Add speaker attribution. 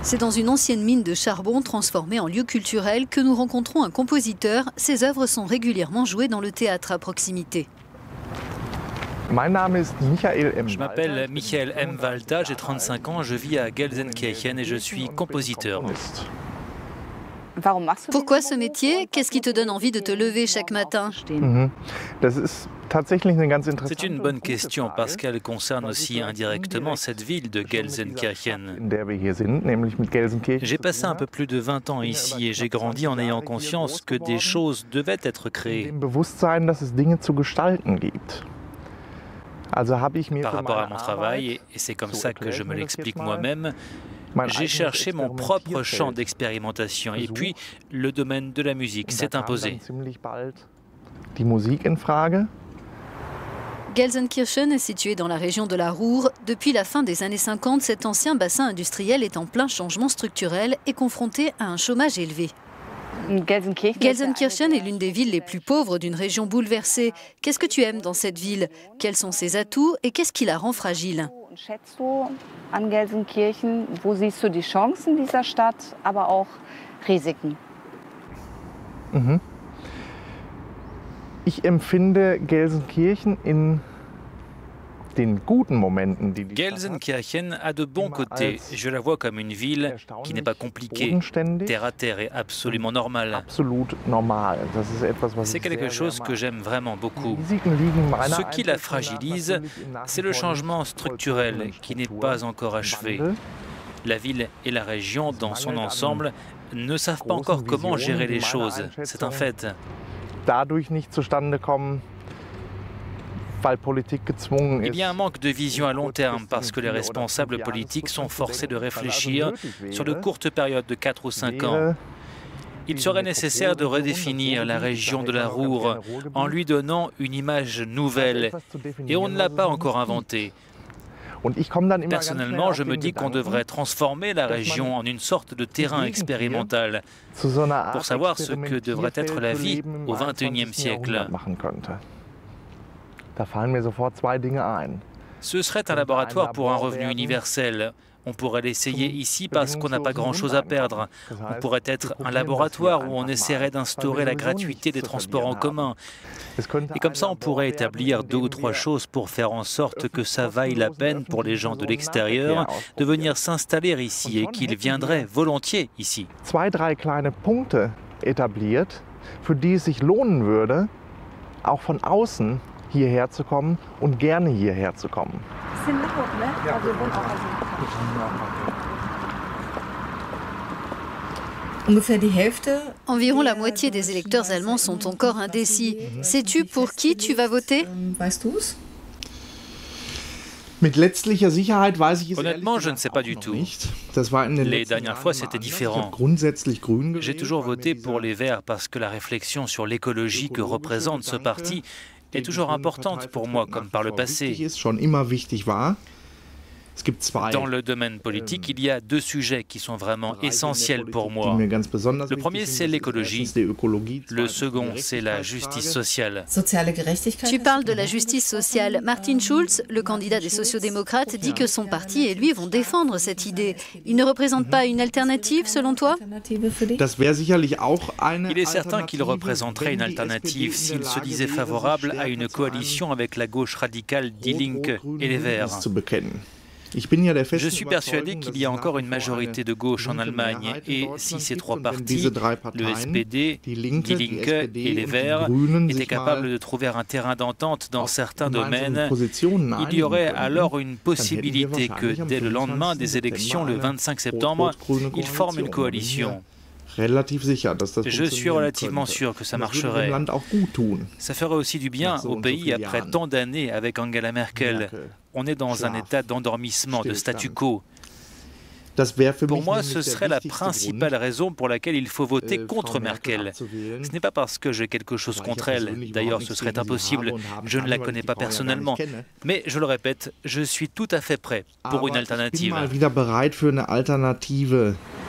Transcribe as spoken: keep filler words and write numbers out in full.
Speaker 1: C'est dans une ancienne mine de charbon transformée en lieu culturel que nous rencontrons un compositeur. Ses œuvres sont régulièrement jouées dans le théâtre à proximité.
Speaker 2: Je m'appelle Michael M. Walter, j'ai trente-cinq ans, je vis à Gelsenkirchen et je suis compositeur.
Speaker 1: Pourquoi ce métier? Qu'est-ce qui te donne envie de te lever chaque matin?
Speaker 2: C'est une bonne question parce qu'elle concerne aussi indirectement cette ville de Gelsenkirchen. J'ai passé un peu plus de vingt ans ici et j'ai grandi en ayant conscience que des choses devaient être créées. Par rapport à mon travail, et c'est comme ça que je me l'explique moi-même, j'ai cherché mon propre champ d'expérimentation et puis le domaine de la musique s'est imposé.
Speaker 1: Gelsenkirchen est situé dans la région de la Ruhr. Depuis la fin des années cinquante, cet ancien bassin industriel est en plein changement structurel et confronté à un chômage élevé. Gelsenkirchen est l'une des villes les plus pauvres d'une région bouleversée. Qu'est-ce que tu aimes dans cette ville? Quels sont ses atouts et qu'est-ce qui la rend fragile?
Speaker 3: An Gelsenkirchen, wo siehst du die Chancen dieser Stadt, aber auch Risiken?
Speaker 4: Mhm. Ich empfinde Gelsenkirchen in den guten Momenten, die die
Speaker 2: Gelsenkirchen a de bons côtés. Je la vois comme une ville qui n'est pas compliquée, terre à terre et absolument normale. C'est quelque chose que j'aime vraiment beaucoup. Ce qui la fragilise, c'est le changement structurel qui n'est pas encore achevé. La ville et la région, dans son ensemble, ne savent pas encore comment gérer les choses. C'est un fait. Il y a un manque de vision à long terme parce que les responsables politiques sont forcés de réfléchir sur de courtes périodes de quatre ou cinq ans. Il serait nécessaire de redéfinir la région de la Ruhr en lui donnant une image nouvelle et on ne l'a pas encore inventée. Personnellement, je me dis qu'on devrait transformer la région en une sorte de terrain expérimental pour savoir ce que devrait être la vie au vingt et unième siècle. Ce serait un laboratoire pour un revenu universel. On pourrait l'essayer ici parce qu'on n'a pas grand-chose à perdre. On pourrait être un laboratoire où on essaierait d'instaurer la gratuité des transports en commun. Et comme ça, on pourrait établir deux ou trois choses pour faire en sorte que ça vaille la peine pour les gens de l'extérieur de venir s'installer ici et qu'ils viendraient volontiers ici.
Speaker 4: Zwei, drei kleine Punkte etabliert, für die es sich lohnen würde, auch von außen hierher zu kommen und gerne hierher zu kommen.
Speaker 1: Environ la moitié des électeurs allemands sont encore indécis. Sais-tu pour qui tu vas voter?
Speaker 2: Honnêtement, je ne sais pas du tout. Les dernières fois, c'était différent. J'ai toujours voté pour les Verts parce que la réflexion sur l'écologie que représente ce parti est toujours importante pour moi, comme par le passé. Dans le domaine politique, il y a deux sujets qui sont vraiment essentiels pour moi. Le premier, c'est l'écologie. Le second, c'est la justice sociale.
Speaker 1: Tu parles de la justice sociale. Martin Schulz, le candidat des sociodémocrates, dit que son parti et lui vont défendre cette idée. Il ne représente pas une alternative, selon toi?
Speaker 2: Il est certain qu'il représenterait une alternative s'il se disait favorable à une coalition avec la gauche radicale Die Linke et les Verts. Je suis persuadé qu'il y a encore une majorité de gauche en Allemagne et si ces trois partis, le S P D, Die Linke et les Verts, étaient capables de trouver un terrain d'entente dans certains domaines, il y aurait alors une possibilité que dès le lendemain des élections, le vingt-cinq septembre, ils forment une coalition. Je suis relativement sûr que ça marcherait. Ça ferait aussi du bien au pays après tant d'années avec Angela Merkel. On est dans un état d'endormissement, de statu quo. Pour moi, ce serait la principale raison pour laquelle il faut voter contre Merkel. Ce n'est pas parce que j'ai quelque chose contre elle. D'ailleurs, ce serait impossible. Je ne la connais pas personnellement. Mais, je le répète, je suis tout à fait prêt pour une alternative.